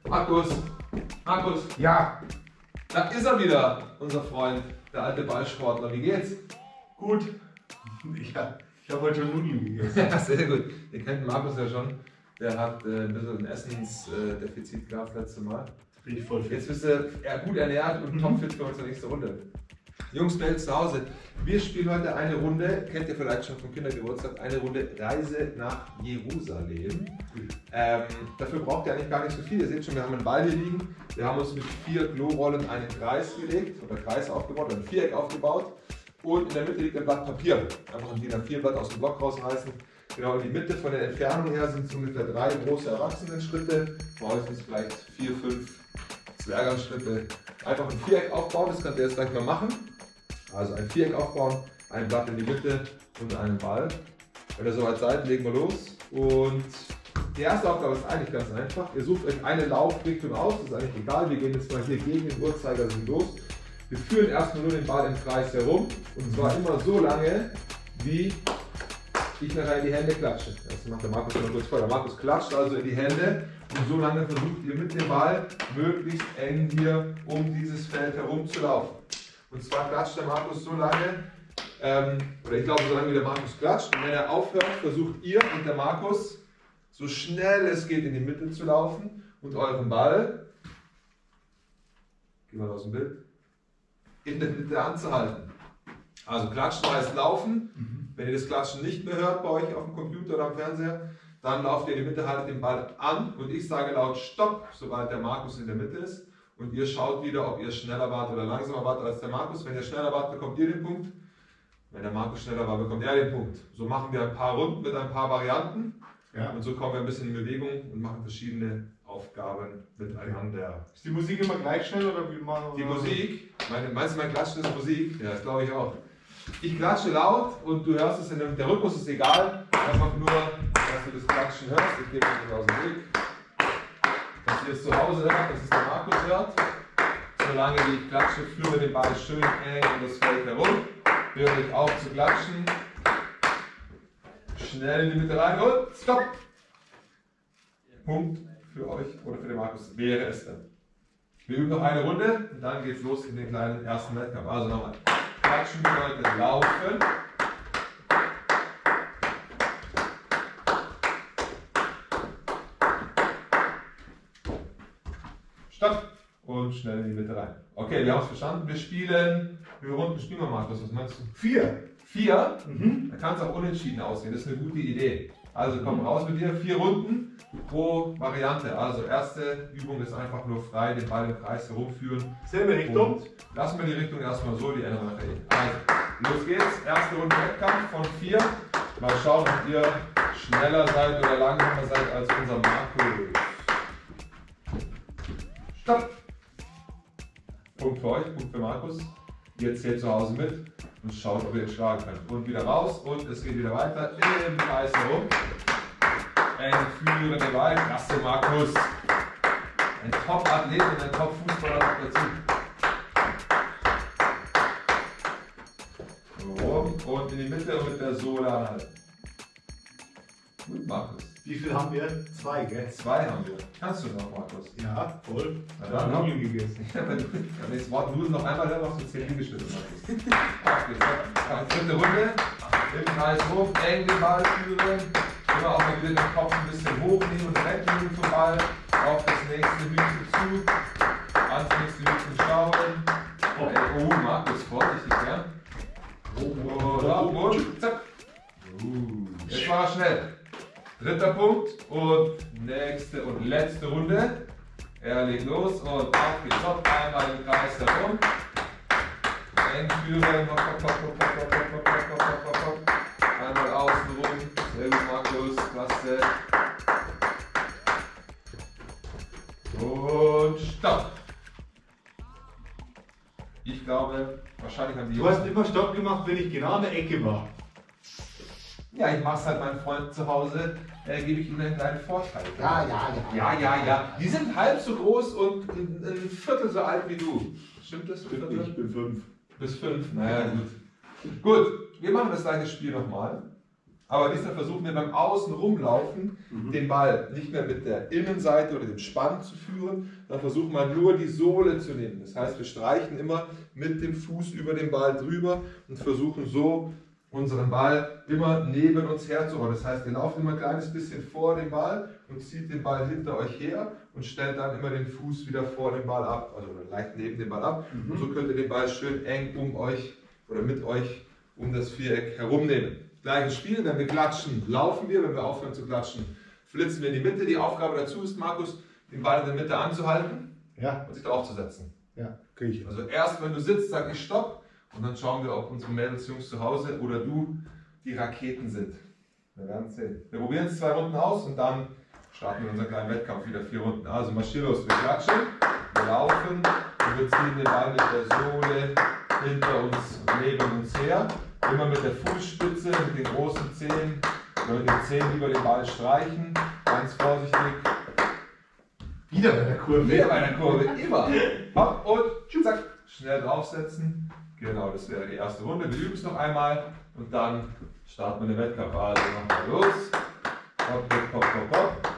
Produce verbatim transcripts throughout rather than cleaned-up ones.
Markus, Markus. Ja. Da ist er wieder, unser Freund, der alte Ballsportler. Wie geht's? Gut. Ja, ich habe heute schon Nudeln gegessen. Ja, sehr gut. Ihr kennt Markus ja schon. Der hat äh, ein bisschen ein Essensdefizit gehabt letztes Mal. Bin ich voll fit. Jetzt bist du ja, gut ernährt und Mhm. topfit für unsere nächste Runde. Jungs, Mädels zu Hause. Wir spielen heute eine Runde, kennt ihr vielleicht schon vom Kindergeburtstag, eine Runde Reise nach Jerusalem. Ähm, dafür braucht ihr eigentlich gar nicht so viel. Ihr seht schon, wir haben einen Ball hier liegen. Wir haben uns mit vier Klorollen einen Kreis gelegt oder Kreis aufgebaut, ein Viereck aufgebaut. Und in der Mitte liegt ein Blatt Papier. Einfach ein D I N A vier Blatt aus dem Block rausreißen. Genau in die Mitte von der Entfernung her sind es ungefähr drei große Erwachsenenschritte. Bei euch sind es vielleicht vier, fünf Zwergerschritte. Einfach ein Viereck aufbauen, das könnt ihr jetzt gleich mal machen. Also ein Viereck aufbauen, ein Blatt in die Mitte und einen Ball. Wenn ihr soweit seid, legen wir los. Und die erste Aufgabe ist eigentlich ganz einfach. Ihr sucht euch eine Laufrichtung aus, das ist eigentlich egal. Wir gehen jetzt mal hier gegen den Uhrzeigersinn los. Wir führen erstmal nur den Ball im Kreis herum und zwar immer so lange, wie ich nachher in die Hände klatsche. Das macht der Markus mal kurz vor. Der Markus klatscht also in die Hände und so lange versucht ihr mit dem Ball möglichst eng hier um dieses Feld herum zu laufen. Und zwar klatscht der Markus so lange, ähm, oder ich glaube so lange wie der Markus klatscht. Und wenn er aufhört, versucht ihr und der Markus so schnell es geht in die Mitte zu laufen und euren Ball, gehen wir aus dem Bild, in der Mitte anzuhalten. Also klatschen heißt laufen. Mhm. Wenn ihr das Klatschen nicht mehr hört bei euch auf dem Computer oder am Fernseher, dann lauft ihr in die Mitte, haltet den Ball an und ich sage laut Stopp, sobald der Markus in der Mitte ist. Und ihr schaut wieder, ob ihr schneller wart oder langsamer wart als der Markus. Wenn ihr schneller wart, bekommt ihr den Punkt. Wenn der Markus schneller war, bekommt er den Punkt. So machen wir ein paar Runden mit ein paar Varianten. Ja. Und so kommen wir ein bisschen in Bewegung und machen verschiedene Aufgaben miteinander. Ist die Musik immer gleich schnell oder wie machen wir? Die Musik, meine, meinst du, mein Klatschen ist Musik? Ja, das glaube ich auch. Ich klatsche laut und du hörst es, in dem, der Rhythmus ist egal, einfach nur, dass du das Klatschen hörst. Ich gebe es aus dem Weg. Dass ihr es zu Hause hört, dass es der Markus hört. Solange wie ich klatsche, führen wir den Ball schön eng um das Feld herum. Hört euch auf zu klatschen. Schnell in die Mitte rein und stopp! Punkt für euch oder für den Markus wäre es dann. Wir üben noch eine Runde und dann geht es los in den kleinen ersten Wettkampf. Also nochmal. Klatschen bedeutet laufen. Stopp. Und schnell in die Mitte rein. Okay, wir haben es verstanden. Wir spielen. Wie viele Runden spielen wir, Markus? Was meinst du? Vier. Vier? Mhm. Da kann es auch unentschieden ausgehen. Das ist eine gute Idee. Also komm raus mit dir. Vier Runden pro Variante. Also erste Übung ist einfach nur frei den Ball im Kreis herumführen. Selbe Richtung. Und lassen wir die Richtung erstmal so, die ändern wir nachher eh. Also, los geht's. Erste Runde Wettkampf von vier. Mal schauen, ob ihr schneller seid oder langsamer seid als unser Markus. Stopp! Punkt für euch, Punkt für Markus. Ihr zählt zu Hause mit und schaut, ob ihr ihn schlagen könnt. Und wieder raus und es geht wieder weiter im Kreis herum. Eng führen den Ball. Klasse, Markus. Ein Top-Athlet und ein Top-Fußballer noch dazu. So, und in die Mitte und mit der Sohle anhalten. Gut, Markus. Wie viel haben wir? Zwei, gell? Zwei haben wir. Kannst du noch, Markus? Ja, voll. Na Ich dann, habe Nudeln gegessen. Ja, wenn du wenn das Wort Nudeln noch einmal hörst, machst du zehn Liegestütze, Markus. Auf geht's. Ja, dritte Runde. Im Kreis rum, eng den Ball führen. Immer auch mal wieder den Kopf ein bisschen hochnehmen und wegnehmen vom Ball. Auf das nächste Hütchen zu. Ans nächste Hütchen schauen. Oh, ey, oh Markus, vorsichtig, ja? Oh, oh, und zack. Uh, jetzt war er schnell. Dritter Punkt und nächste und letzte Runde. Er legt los und auf geht's. Hopp, einmal im Kreis herum. Eng führen. Hopp, hopp, hopp, hopp, hopp, hopp, hopp, hopp, hopp, hopp. Einmal außen rum. Sehr gut, Markus. Klasse. Und stopp. Ich glaube, wahrscheinlich haben die Du hast immer Stopp gemacht, wenn ich genau an der Ecke war. Ja, ich mach's halt meinem Freund zu Hause, äh, gebe ich ihnen einen kleinen Vorteil. Ja, ja, ja. Ja, ja, ja. Die sind halb so groß und ein, ein Viertel so alt wie du. Stimmt das? Ich bin fünf. Bis fünf. Naja, gut. Gut, wir machen das gleiche Spiel nochmal. Aber diesmal versuchen wir beim Außenrumlaufen mhm. den Ball nicht mehr mit der Innenseite oder dem Spann zu führen, dann versuchen wir nur die Sohle zu nehmen. Das heißt, wir streichen immer mit dem Fuß über den Ball drüber und versuchen so unseren Ball immer neben uns herzuholen. Das heißt, ihr lauft immer ein kleines bisschen vor dem Ball und zieht den Ball hinter euch her und stellt dann immer den Fuß wieder vor dem Ball ab, also leicht neben dem Ball ab. Mhm. Und so könnt ihr den Ball schön eng um euch oder mit euch um das Viereck herumnehmen. Gleiches Spiel, wenn wir klatschen, laufen wir, wenn wir aufhören zu klatschen, flitzen wir in die Mitte. Die Aufgabe dazu ist, Markus, den Ball in der Mitte anzuhalten ja. und sich draufzusetzen. Ja, kriege ich. Also erst wenn du sitzt, sag ich Stopp und dann schauen wir, ob unsere Mädels, Jungs zu Hause oder du die Raketen sind. Wir werden sehen. Wir probieren es zwei Runden aus und dann starten wir unseren kleinen Wettkampf wieder vier Runden. Also marschier los, wir klatschen, wir laufen und wir ziehen den Ball mit der Sohle hinter uns und neben uns her. Immer mit der Fußspitze, mit den großen Zehen oder mit den Zehen über den Ball streichen. Ganz vorsichtig. Wieder bei der Kurve. Wieder bei der Kurve, immer. Hopp und zack, schnell draufsetzen. Genau, das wäre die erste Runde. Wir üben es noch einmal und dann starten wir den Wettkampf. Also nochmal los. Hopp, hopp, hopp, hopp, hopp.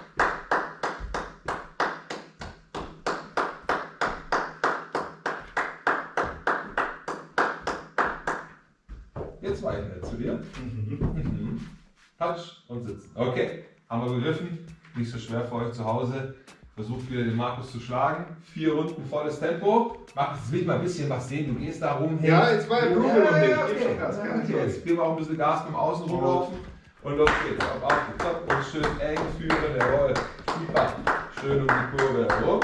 Jetzt war ich nett zu dir. Mhm. Mhm. Touch und sitzen. Okay, haben wir begriffen. Nicht so schwer für euch zu Hause. Versucht wieder den Markus zu schlagen. Vier Runden volles Tempo. Markus, jetzt will ich mal ein bisschen was sehen. Du gehst da rum. Ja, jetzt war der Probe ja, noch nicht. Ja, okay. Gas, okay. Jetzt geben wir auch ein bisschen Gas beim Außen rumlaufen. Und los geht's. Auf, auf, top und schön eng führen. Jawohl. Super. Schön um die Kurve herum.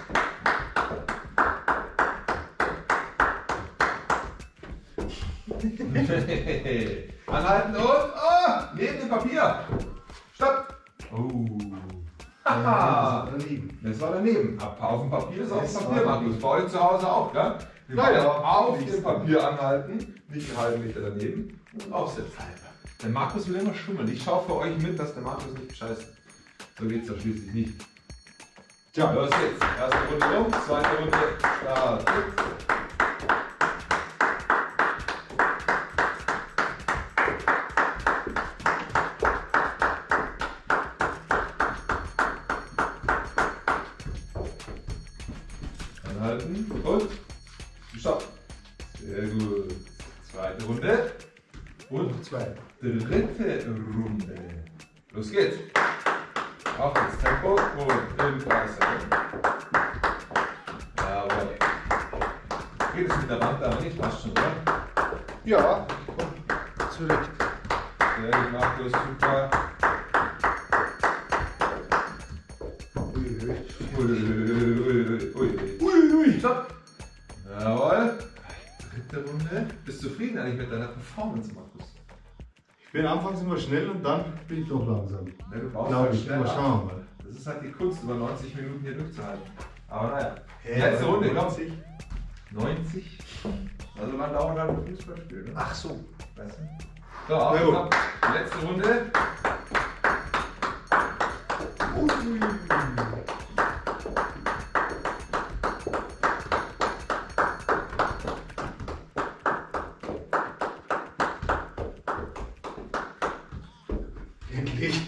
Anhalten und oh, neben dem Papier. Stopp. Oh. Haha. Das war daneben. Auf dem Papier ist auf dem Papier, Markus. Bei euch zu Hause auch, ja? Wir wollen ja, auf dem Papier anhalten, nicht einen halben Meter daneben und aufsetzen. Der Markus will immer schummeln. Ich schaue für euch mit, dass der Markus nicht bescheißt. So geht es ja schließlich nicht. Tja, los geht's. Erste Runde rum, zweite Runde Start. Anhalten und stopp. Sehr gut. Zweite Runde. Und zwei. Dritte Runde. Los geht's. Auf ins Tempo und im Kreis herum. Jawohl. Geht es mit der Wand aber nicht? Passt schon, oder? Ja, zurecht. Sehr gut, Markus, super. Ui, ui, ui, ui, ui. Stopp. Jawohl. Dritte Runde. Bist du zufrieden eigentlich mit deiner Performance, Markus? Ich bin anfangs immer schnell und dann bin ich doch langsam. Ja, du brauchst Glaube halt ich. schneller. Mal schauen wir mal. Das ist halt die Kunst, über neunzig Minuten hier durchzuhalten. Aber naja. Ja, Letzte Runde, komm. neunzig. neunzig? Also wann dauert halt ein Fußballspiel, ne? Ach so. Weißt du? So, auf und ab. Letzte Runde. Ui. Endlich.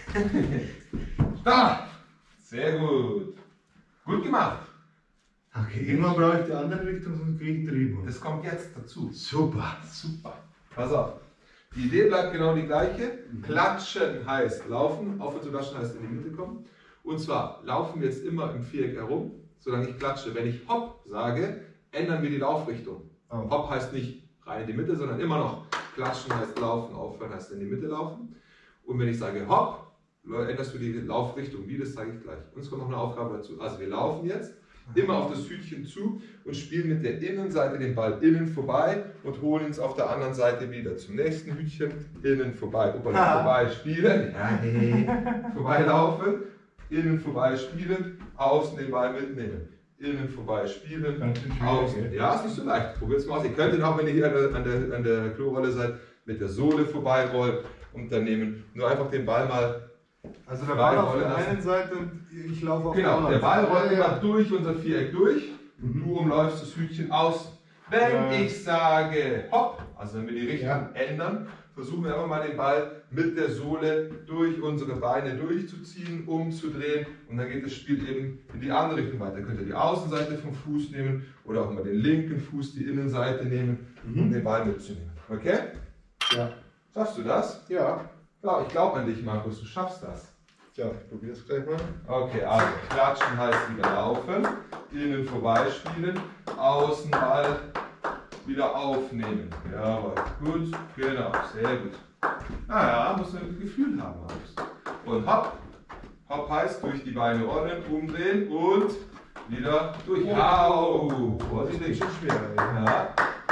Da! Sehr gut. Gut gemacht. Okay, irgendwann brauche ich die andere Richtung, sonst kriege ich Drehung. Das kommt jetzt dazu. Super. Super. Pass auf. Die Idee bleibt genau die gleiche. Klatschen heißt laufen, aufhören zu klatschen heißt in die Mitte kommen. Und zwar laufen wir jetzt immer im Viereck herum, solange ich klatsche. Wenn ich Hopp sage, ändern wir die Laufrichtung. Oh. Hopp heißt nicht rein in die Mitte, sondern immer noch klatschen heißt laufen, aufhören heißt in die Mitte laufen. Und wenn ich sage Hopp, änderst du die Laufrichtung. Wie, das zeige ich gleich. Uns kommt noch eine Aufgabe dazu. Also wir laufen jetzt immer auf das Hütchen zu und spielen mit der Innenseite den Ball innen vorbei und holen uns auf der anderen Seite wieder zum nächsten Hütchen, innen vorbei, Oberlaufen vorbei spielen, ja, hey. Vorbeilaufen, innen vorbei spielen, außen den Ball mitnehmen, innen vorbei spielen, außen. Ja, ist nicht so leicht, probiert es mal aus. Ihr könnt ihn auch, wenn ihr hier an der, an der, an der Klorolle seid, mit der Sohle vorbeirollen und dann nehmen, nur einfach den Ball mal. Also der Ball auf der einen Seite und ich laufe auf der Genau, anderen der Ball rollt Seite. immer durch unser Viereck durch und Mhm. du umläufst das Hütchen außen. Wenn Ja. ich sage Hopp, also wenn wir die Richtung Ja. ändern, versuchen wir einfach mal den Ball mit der Sohle durch unsere Beine durchzuziehen, umzudrehen und dann geht das Spiel eben in die andere Richtung weiter. Könnt ihr die Außenseite vom Fuß nehmen oder auch mal den linken Fuß, die Innenseite nehmen, mhm. um den Ball mitzunehmen. Okay? Ja. Schaffst du das? Ja. Ja, ich glaube an dich, Markus, du schaffst das. Ja, ich probiere es gleich mal. Okay, also klatschen heißt wieder laufen, innen vorbeispielen, außen Ball wieder aufnehmen. Jawohl, gut, genau, sehr gut. Naja, muss man ein Gefühl haben, Markus. Und hopp, hopp heißt durch die Beine rollen, umdrehen und wieder durch. Au, oh, vorsichtig. Schon schwer, ja.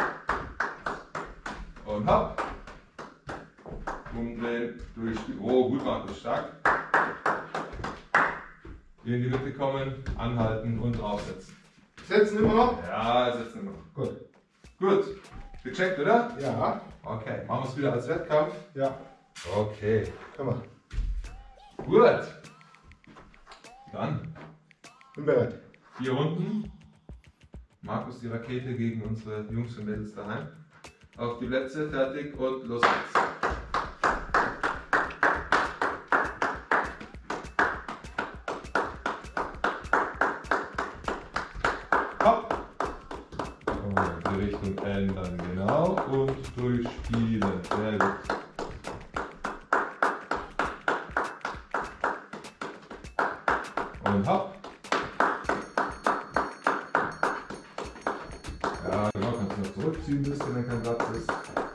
Und hopp, umdrehen, durchspielen. Oh, gut, Markus, stark. In die Mitte kommen, anhalten und draufsetzen. Setzen immer noch? Ja, setzen immer noch. Gut. Gut. Gecheckt, oder? Ja. Okay, machen wir es wieder als Wettkampf? Ja. Okay. Kann man. Gut. Dann. Bin bereit. Vier Runden. Markus die Rakete gegen unsere Jungs und Mädels daheim. Auf die Plätze, fertig und los geht's. Hopp. Und die Richtung ändern, genau. Und durchspielen. Sehr gut. Und hopp. Ja, genau, kannst du noch zurückziehen ein bisschen, wenn kein Platz ist.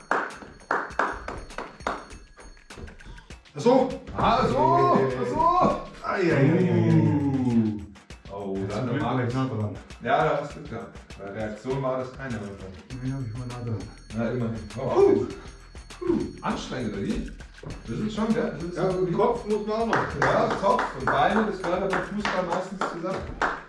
Achso! Ah, so! Ach so! Eieieiei. Oh, Jetzt dann bin ich mag gleich ich. nah dran. Ja, da hast du gehabt. Bei Reaktion war das keine davon. Ja, hab ich mal nah dran. Na, immerhin. Oh, uh. Uh. Anstrengend, oder wie? Das ist schon, gell? Das ist Ja, so den Kopf muss man auch noch. Ja, Kopf und Beine, das gehört beim Fußball meistens zusammen.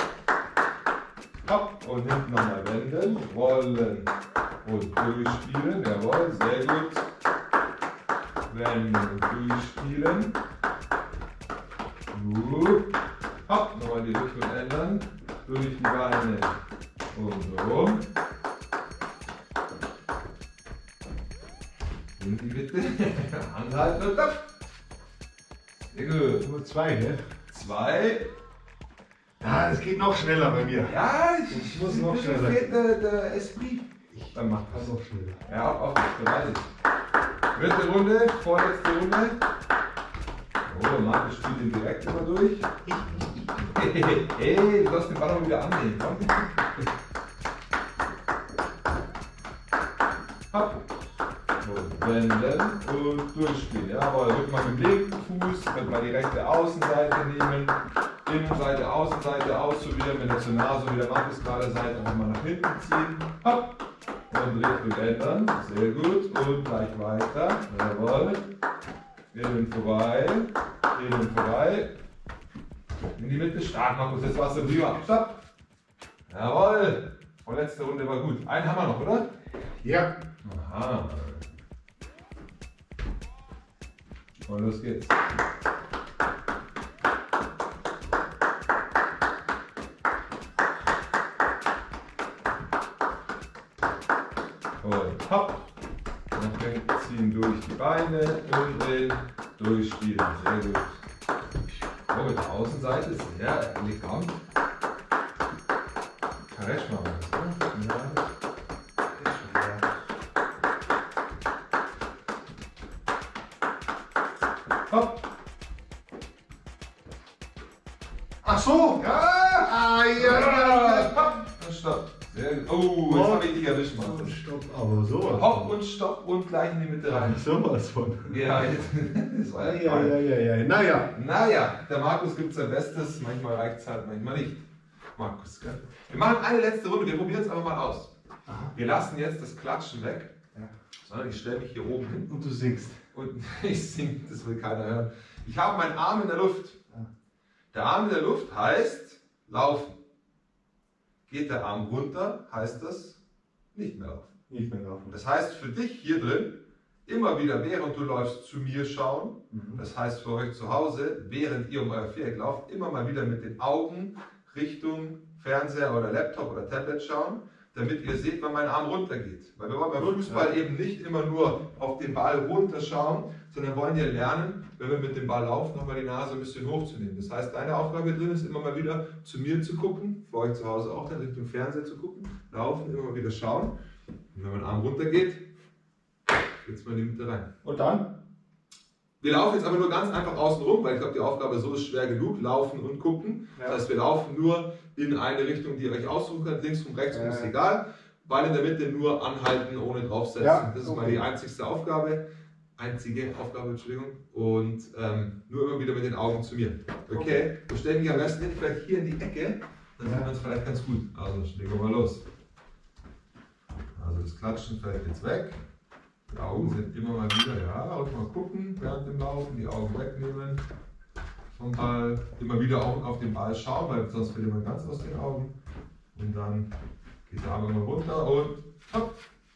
Hopp und hinten nochmal wenden, rollen und durchspielen. Jawohl, sehr gut. Wenden und durchspielen. Gut. Hopp, nochmal die Richtung ändern. Durch die Beine und rum. In die Mitte. Anhalten und ab. Sehr gut. Nur zwei, ne? Zwei. Ja, es geht noch schneller bei mir. Ja, ich, Ich muss noch mir schneller. fehlt der, der Esprit. Ich Dann mach kann das. noch schneller. Ja, auf, auf, das weiß ich. Dritte Runde, vorletzte Runde. Oh, Markus spielt ihn direkt immer durch. Hey, du darfst den Ball auch wieder annehmen. Komm. Hopp. Und wenden und durchspielen. Jawohl, rück mal mit dem linken Fuß, könnt mal die rechte Außenseite nehmen. Innenseite, Außenseite ausprobieren. Wenn ihr zu nah, so wie der Markus gerade seid, einfach mal nach hinten ziehen. Hopp. Und Richtung ändern. Sehr gut. Und gleich weiter. Jawohl. Innen vorbei. Innen vorbei. In die Mitte. Stark, Markus. Jetzt warst du drüber. Stopp. Jawohl. Vorletzte Runde war gut. Einen haben wir noch, oder? Ja. Aha. Und los geht's. Und hopp. Und ziehen durch die Beine, umdrehen, durchspielen. Sehr gut. Oh, mit der Außenseite ist sehr elegant. Karesh machen wir das, oder? Ja. Hopp. Ach so! Ja! Ah, ja, ja, Hopp und stopp. Sehr gut. Oh, jetzt habe ich dich erwischt, ja. Mann. Stopp, aber sowas. Hopp und stopp und gleich in die Mitte rein. Sowas von. Ja, jetzt. Das war ja Ja, toll. ja, ja, ja. Naja. Naja, der Markus gibt sein Bestes. Manchmal reicht es halt, manchmal nicht. Markus, gell? Wir machen eine letzte Runde. Wir probieren es einfach mal aus. Aha. Wir lassen jetzt das Klatschen weg. Ja. Sondern ich stelle mich hier oben hin. Und du singst. Und ich singe, das will keiner hören. Ich habe meinen Arm in der Luft. Der Arm in der Luft heißt laufen. Geht der Arm runter, heißt das nicht mehr laufen. Nicht mehr laufen. Das heißt für dich hier drin, immer wieder während du läufst zu mir schauen. Mhm. Das heißt für euch zu Hause, während ihr um euer Viereck lauft, immer mal wieder mit den Augen Richtung Fernseher oder Laptop oder Tablet schauen. damit ihr seht, wann mein Arm runtergeht. Weil wir wollen beim Fußball eben nicht immer nur auf den Ball runterschauen, sondern wollen ja lernen, wenn wir mit dem Ball laufen, nochmal die Nase ein bisschen hochzunehmen. Das heißt, deine Aufgabe drin ist, immer mal wieder zu mir zu gucken, für euch zu Hause auch dann Richtung Fernseher zu gucken, laufen, immer mal wieder schauen. Und wenn mein Arm runtergeht, geht's mal in die Mitte rein. Und dann? Wir laufen jetzt aber nur ganz einfach außen rum, weil ich glaube, die Aufgabe so ist schwer genug, laufen und gucken. Ja. Das heißt, wir laufen nur in eine Richtung, die ihr euch aussuchen könnt, links und rechts, ja. Ist egal. Ball in der Mitte nur anhalten, ohne draufsetzen. Ja, das ist okay. Mal die einzigste Aufgabe. Einzige Aufgabe, Entschuldigung. Und ähm, nur immer wieder mit den Augen zu mir. Okay? Okay. Wir stellen mich am besten hin, vielleicht hier in die Ecke, dann ja. Sieht man es vielleicht ganz gut. Also, legen wir mal los. Also, das Klatschen fällt jetzt weg. Die Augen sind immer mal wieder, ja, auch mal gucken während dem Laufen, die Augen wegnehmen vom Ball, immer wieder auch auf den Ball schauen, weil sonst fällt man ganz aus den Augen. Und dann geht der Arm immer runter und hopp,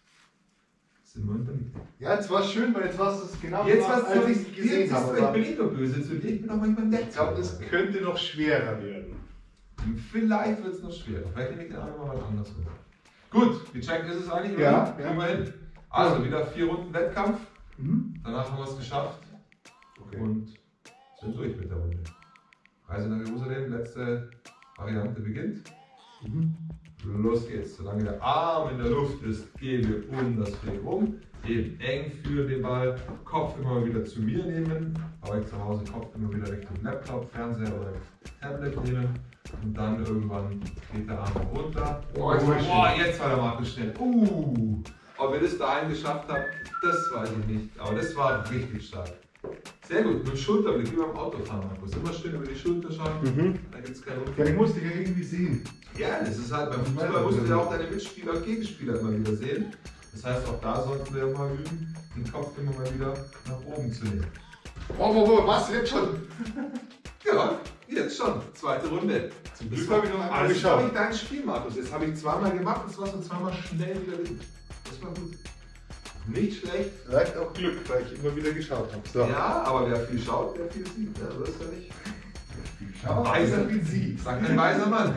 sind wir unterliegt. Ja, jetzt war es schön, weil jetzt war es genau jetzt was als ich es gesehen habe. Ich bin nicht nur böse zu dir, ich bin auch manchmal nett. Ich glaube, es könnte noch schwerer werden. Vielleicht wird es noch schwerer, vielleicht nehme ich den Arm mal was anderes hoch. Gut, gecheckt ist es eigentlich, ja, oder? Ja. Immerhin. Also wieder vier Runden Wettkampf, mhm. Danach haben wir es geschafft okay. Und sind durch mit der Runde. Reise nach Jerusalem, letzte Variante beginnt. Mhm. Los geht's. Solange der Arm in der Luft ist, gehen wir um das Feld rum. Eben eng führen den Ball, Kopf immer wieder zu mir nehmen. Aber ich zu Hause Kopf immer wieder Richtung Laptop, Fernseher oder Tablet nehmen. Und dann irgendwann geht der Arm runter. Oh, jetzt, oh, jetzt war der Markus schnell. Uh. Ob ihr das dahin geschafft habt, das weiß ich nicht. Aber das war richtig stark. Sehr gut, mit dem Schulterblick, wie beim Autofahren, Markus. Immer schön über die Schulter schauen, mhm. Da gibt es keinen Unfall. Ja, ich musste ja irgendwie sehen. Ja, das ist halt, beim Fußball musst du ja auch deine Mitspieler und Gegenspieler immer wieder sehen. Das heißt, auch da sollten wir mal üben, den Kopf immer mal wieder nach oben zu nehmen. Oh, oh, oh, was, jetzt schon? Ja, jetzt schon. Zweite Runde. Zum Glück habe ich noch einmal geschaut. Das war nicht dein Spiel, Markus. Das habe ich zweimal gemacht, das war so zweimal schnell wieder drin. Das war gut. Nicht schlecht. Vielleicht auch Glück, weil ich immer wieder geschaut habe. So. Ja, aber wer viel schaut, der viel sieht. Ja, so ist ja nicht. Viel schaut, weiser wie sie. Sagt ein weiser Mann.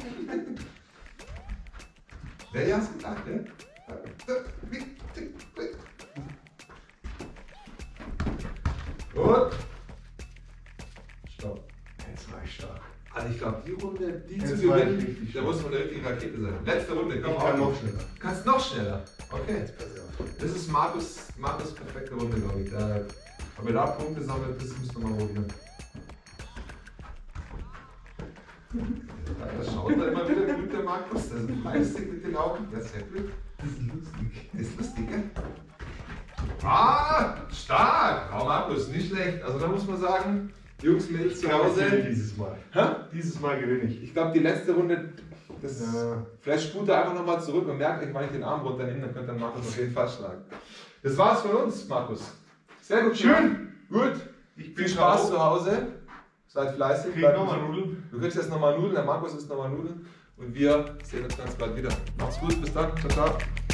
Wer ja es gedacht, ne? Und stopp. Jetzt war ich stark. Also ich glaube, die Runde, die Jetzt zu gewinnen, da muss man eine richtige Rakete sein. Letzte Runde, komm ich kann noch schneller. Kannst noch schneller? Okay. Das ist Markus, Markus perfekte Runde, glaube ich. Da, ob er da Punkte sammelt, das müssen wir mal probieren. Da schaut er immer wieder gut, der Markus. Der ist fleißig mit den Augen. Ja, sehr gut. Das ist lustig. Das ist lustig, gell? Ah, stark! Oh, Markus, nicht schlecht. Also da muss man sagen, Jungs, Mädels zu Hause. Ich gewinne dieses Mal. Hä? Dieses Mal gewinne ich. Ich glaube, die letzte Runde, das ja. Vielleicht spult er einfach nochmal zurück und merkt euch, wann ich den Arm runternehme, dann könnt ihr Markus auf jeden Fall schlagen. Das war's von uns, Markus. Sehr gut. Schön. Gut. Ich Viel Spaß zu Hause. Seid fleißig. Krieg nochmal Nudeln. Du kriegst jetzt nochmal Nudeln, der Markus isst nochmal Nudeln. Und wir sehen uns ganz bald wieder. Macht's gut, bis dann. Ciao, ciao.